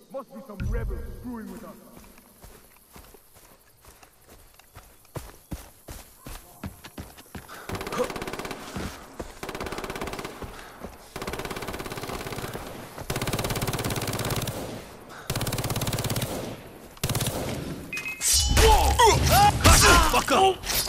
Must be some rebels screwing with us. Fuck up!